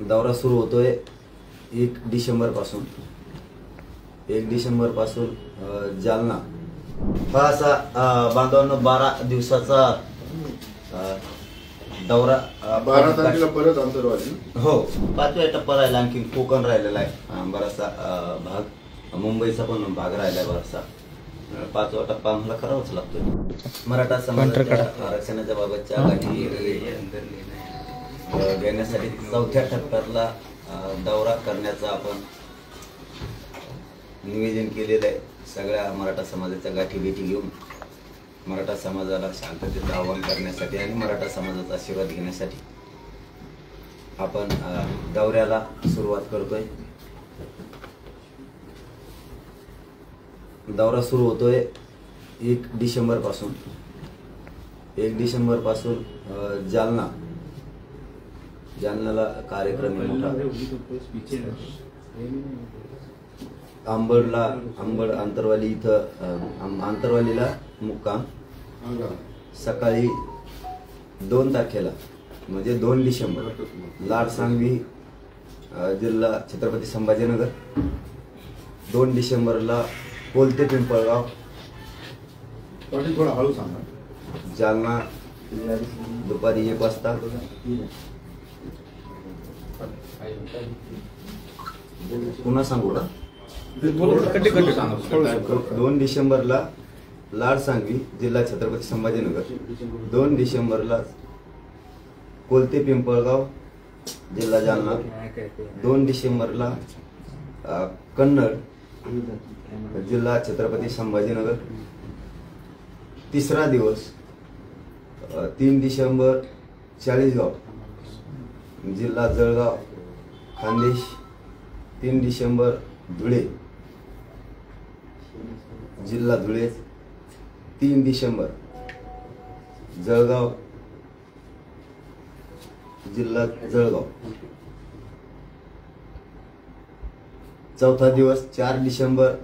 दौरा सुरू होतोय 1 डिसेंबर पासून। 1 डिसेंबर पासून जालना हा असा बांधवांनो 12 दिवसाचा दौरा। 12 तारखेला परत अंतरवाली। हो, 5व्या टप्पा राहिला, आणखी कोकण राहिलेला आहे, बराचसा भाग मुंबईचा पण भाग राहिलाय बराचसा। 5वा टप्पा आम्हाला करावाच लागतोय। मराठा समाजाच्या आरक्षणाच्या बाबतच्या गाठी घेण्यासाठी 4थ्या टप्प्यातला दौरा करण्याचा आपण नियोजन केलेलं आहे। सगळ्या मराठा समाजाच्या गाठी भेटी घेऊन मराठा समाजाला शांततेचं आवाहन करण्यासाठी आणि मराठा समाजाचा आशीर्वाद घेण्यासाठी आपण दौऱ्याला सुरुवात करतोय। दौरा सुरू होतोय 1 डिसेंबर पासून। 1 डिसेंबर पासून जालन्याला कार्यक्रम आहे मोठा। अंबड आंतरवाली इथं आंतरवालीला मुक्काम सकाळी 2 तारखेला म्हणजे 2 डिसेंबर लाडसांगवी जिल्हा छत्रपती संभाजीनगर। 2 डिसेंबरला कोलते पिंपळगाव थोडा हळू सांगा। जालना दुपारी 1 वाजता। पुन्हा सांगू का? 2 डिसेंबरला लाडसांगवी जिल्हा छत्रपती संभाजीनगर। 2 डिसेंबरला कोलते पिंपळगाव जिल्हा जालना। 2 डिसेंबरला कन्नड जिल्हा छत्रपती संभाजीनगर। 3रा दिवस 3 डिसेंबर चाळीसगाव जिल्हा जळगाव खानदेश। 3 डिसेंबर धुळे जिल्हा धुळे। 3 डिसेंबर जळगाव जिल्हा जळगाव। 4था दिवस 4 डिसेंबर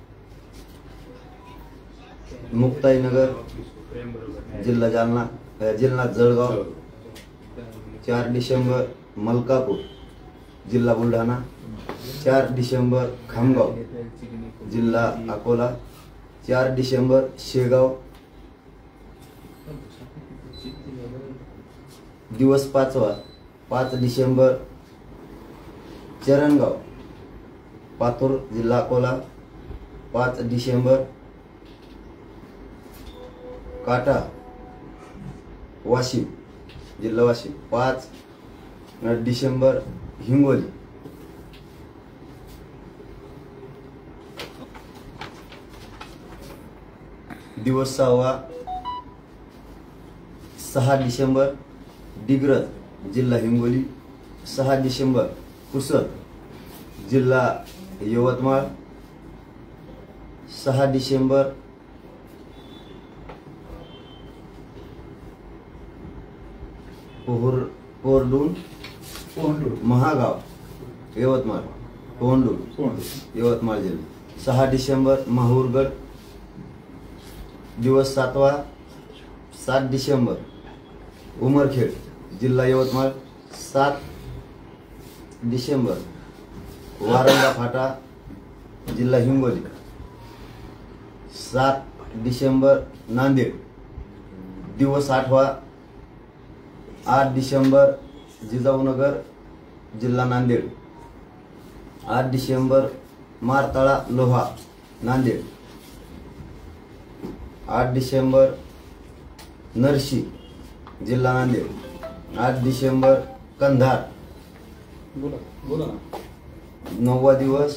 मुक्ताईनगर जिल्हा जालना जिल्हा जळगाव। 4 डिसेंबर मलकापूर जिल्हा बुलढाणा। 4 डिसेंबर खामगाव जिल्हा अकोला। 4 डिसेंबर शेगाव। दिवस 5वा 5 डिसेंबर चरणगाव पातूर जिल्हा अकोला। 5 डिसेंबर काटा वाशिम जिल्हा वाशिम। 5 डिसेंबर हिंगोली। दिवस 6वा 6 डिसेंबर डिग्रज जिल्हा हिंगोली। 6 डिसेंबर पुसद जिल्हा यवतमाळ। 6 डिसेंबर पोहरडून महागाव यवतमाळ। पोहरडून यवतमाळ जिल्हा। 6 डिसेंबर माहूरगड। दिवस 7वा 7 डिसेंबर उमरखेड जिल्हा यवतमाळ। 7 डिसेंबर वारंगा फाटा जिल्हा हिंगोली। 7 डिसेंबर नांदेड। दिवस 8वा 8 डिसेंबर जिजाऊनगर जिल्हा नांदेड। 8 डिसेंबर मारताळा लोहा नांदेड। 8 डिसेंबर नरशी जिल्हा नांदेड। 8 डिसेंबर कंधार। 9वा दिवस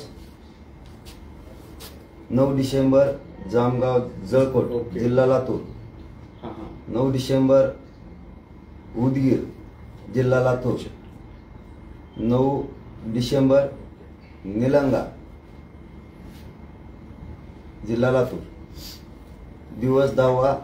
9 डिसेंबर जामगाव जळकोट जिल्हा लातूर। 9 डिसेंबर उदगीर जिल्हा लातूर। 9 डिसेंबर निलंगा जिल्हा लातूर। दिवस 10वा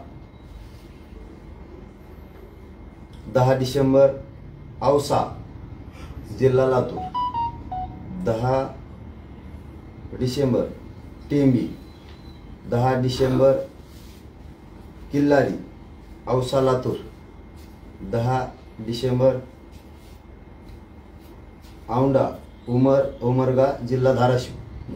10 डिसेंबर औसा जिल्हा लातूर। 10 डिसेंबर टेंबी। 10 डिसेंबर किल्लारी औसा लातूर। 10 डिसेंबर औंढा उमरगा जिल्हा धाराशिव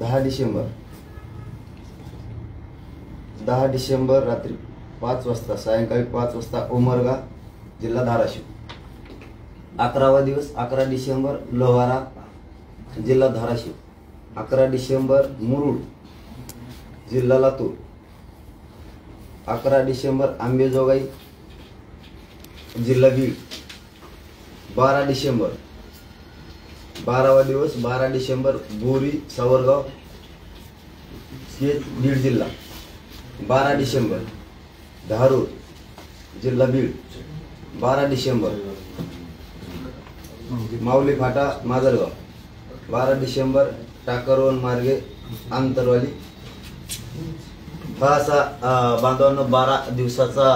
10 डिसेंबर रात्री 5 वाजता सायंकाळी 5 वाजता उमरगा जिल्हा धाराशिव. 11वा दिवस 11 डिसेंबर लोहारा जिल्हा धाराशिव. 11 डिसेंबर मुरुड जिल्हा लातूर. 11 डिसेंबर आंबेजोगाई जिल्हा बीड. 12 डिसेंबर 12वा दिवस 12 डिसेंबर बोरी सावरगाव बीड जिल्हा. 12 डिसेंबर धारूर जिल्हा बीड. 12 डिसेंबर माऊली फाटा माजलगाव. 12 डिसेंबर टाकरवन मार्गे आंतरवाली. हा असा बांधवांनो 12 दिवसाचा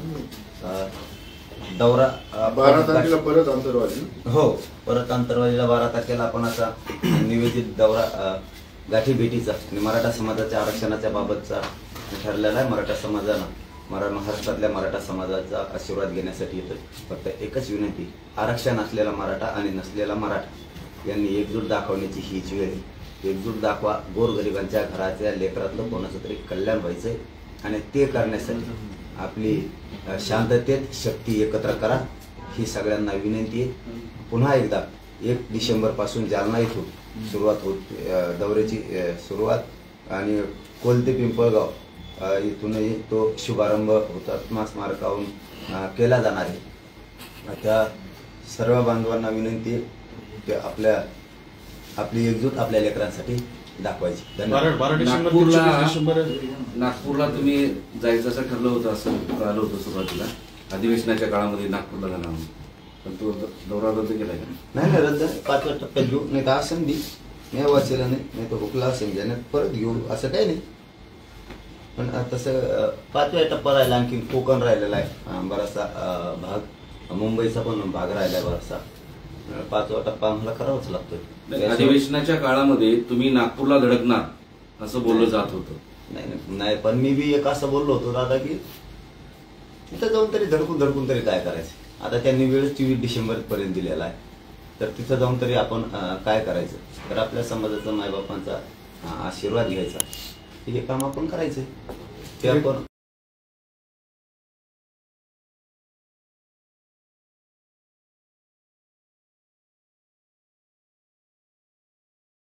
दौरा 12 तारखेला परत अंतरवाली. हो, परत अंतरवालीला 12 तारखेला आपण असा नियोजित दौरा गाठी भेटीचा आणि मराठा समाजाच्या आरक्षणाच्या बाबतचा ठरलेला आहे. मराठा समाजानं महाराष्ट्रातल्या मराठा समाजाचा आशीर्वाद घेण्यासाठी येतं. फक्त एकच विनंती, आरक्षण असलेला मराठा आणि नसलेला मराठा यांनी एकजूट दाखवण्याची हीच वेळ. एकजूट दाखवा. गोरगरिबांच्या घराच्या लेकरातलं कोणाचं तरी कल्याण व्हायचंय आणि ते करण्यासाठी आपली शांततेत शक्ती एकत्र करा, ही सगळ्यांना विनंती आहे. पुन्हा एकदा 1 डिसेंबर पासून जालना इथून सुरुवात दौऱ्याची सुरुवात आणि कोलते पिंपळगाव इथूनही तो शुभारंभ हुतात्मा स्मारकाहून केला जाणार आहे. त्या सर्व बांधवांना विनंती आहे की आपली एकजूट आपल्या लेकरांसाठी दाखवायची. नागपूरला तुम्ही जायचं असं ठरलं होतं, असं कळालं होतं सुरुवातीला अधिवेशनाच्या काळामध्ये नागपूरला जाणार, पण तो दौरा रद्द केलाय का? नाही रद्द 5व्या टप्प्यात घेऊ, नाही तर असं नाही वाचेला नाही तर हुकला असेल ज्याने परत घेऊ, असं काही नाही. पण तसं 5व्या टप्पा राहिला, आणखी कोकण राहिलेला आहे बराचसा भाग, मुंबईचा पण भाग राहिलाय बराचसा. 5वा टप्पा आम्हाला करावाच लागतोय. अधिवेशनाच्या काळामध्ये तुम्ही नागपूरला धडकणार असं बोललं जात होतं. नाही पण मी बी एक असं बोललो होतो दादा की तिथं जाऊन तरी धडकून तरी काय करायचं. आता त्यांनी वेळ 24 डिसेंबर पर्यंत दिलेला आहे, तर तिथं जाऊन तरी आपण काय करायचं. तर आपल्या समाजाचा मायबापांचा आशीर्वाद घ्यायचा, हे काम आपण करायचंय. ते आपण